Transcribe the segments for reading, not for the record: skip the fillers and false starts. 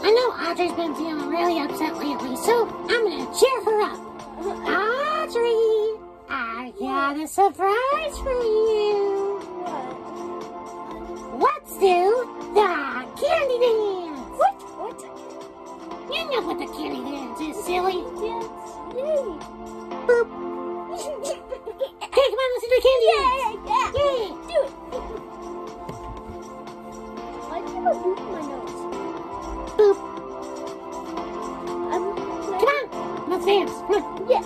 I know Audrey's been feeling really upset lately, so I'm gonna cheer her up. Audrey, I got a surprise for you. What? Let's do the candy dance. What? You know what the candy dance is, silly. Dance. Yay. Boop. Hey, come on, let's do the candy dance. Yeah. Yay. Do it. Why do you have a boop in my nose? Boop. Come Come on, let's dance. Come on. Yeah.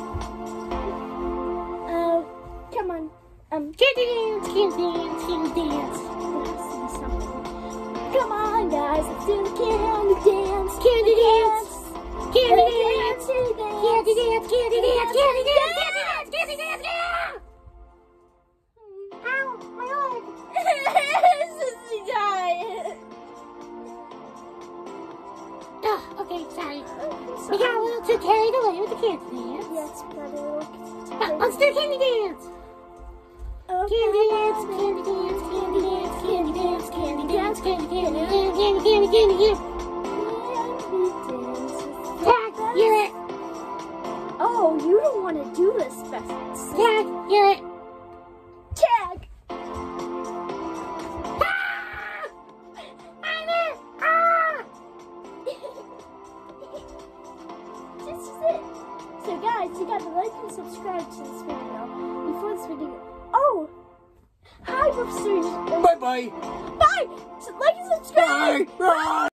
Come on. Candy dance, candy dance, candy dance. There has to be something. Come on, guys. Let's do the candy dance. Candy dance. Candy dance. Candy dance. Candy dance, candy dance, candy dance, candy dance, candy dance, yeah! Ow, my leg. Sissy died. Oh, okay, sorry. We got a little too carried away with the candy dance. Yes, brother. But let's do candy dance. Candy dance, candy dance, candy dance, candy dance, candy dance, candy dance, candy dance. Tag, you're it. Oh, you don't want to do this, best. Tag, you're it. Tag. Ah! I'm it. Ah! This is it. So guys, you gotta like and subscribe to this video. Before this video. Oh! Hi, Professor. Bye-bye. Bye! So like and subscribe! Bye! Bye!